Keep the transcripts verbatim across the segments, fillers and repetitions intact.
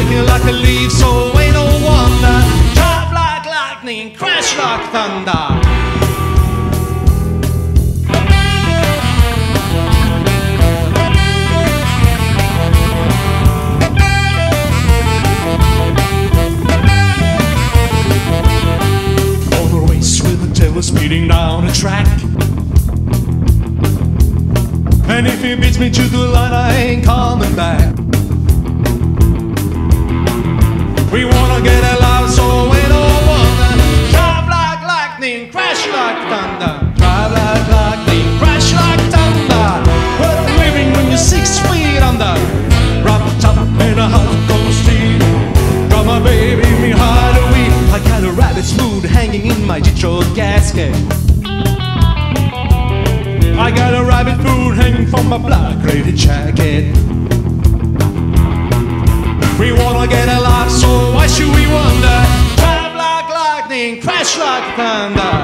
shaking like a leaf, so ain't no wonder. Drive like lightning, crash like thunder. On the race with the devil speeding down the track, and if he beats me to the line, I ain't coming back. We wanna get alive, so ain't no wonder. Drive like lightning, crash like thunder. Drive like lightning, crash like thunder. Worth living when you're six feet under. Wrapped up in a hot cold steel. Got my baby in me hideaway. I got a rabbit's food hanging in my Detroit casket. I got a rabbit food hanging from my black lady jacket. We wanna get alive, so why should we wonder? Drive like lightning, crash like thunder.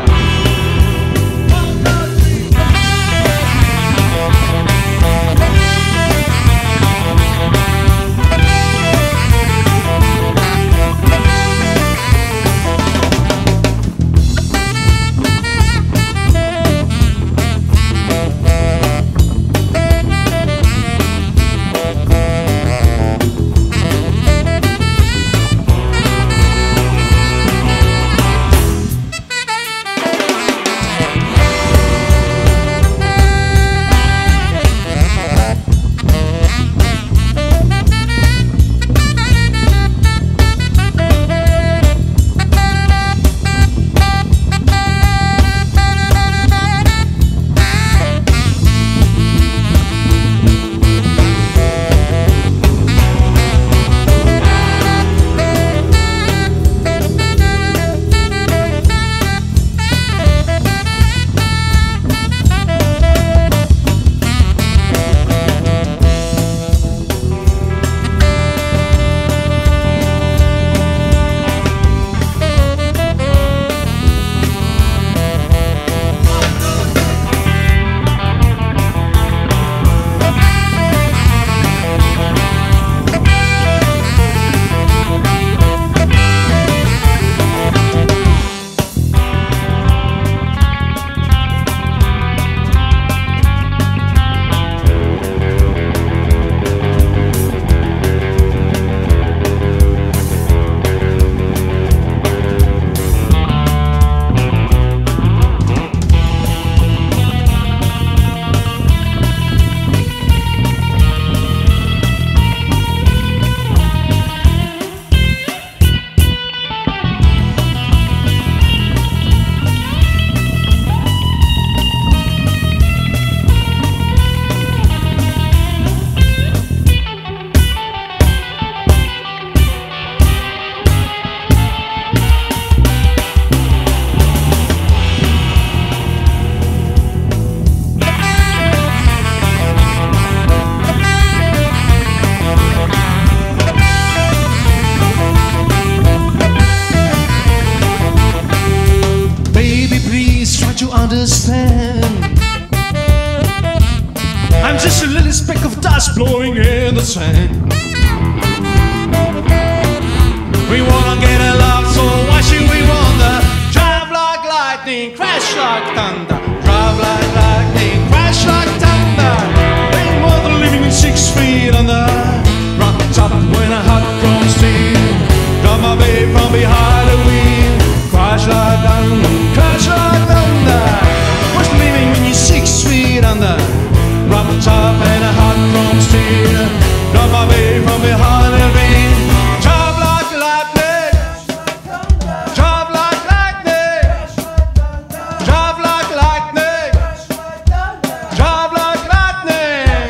Understand, I'm just a little speck of dust blowing in the sand. We wanna get alive, so why should we wonder? Drive like lightning, crash like thunder. Drive like lightning, crash like thunder. Ain't more than living in six feet under. Rocked up when a hot drum steel. Got my babe from behind the wheel. Crash like thunder, crash like thunder. What's living when you're six feet under? Wrapped up in a hot drum steel. Got my babe from behind the wheel. Drive like lightning, drive like lightning, drive like lightning, drive like lightning.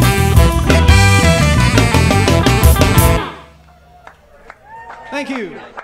Thank you.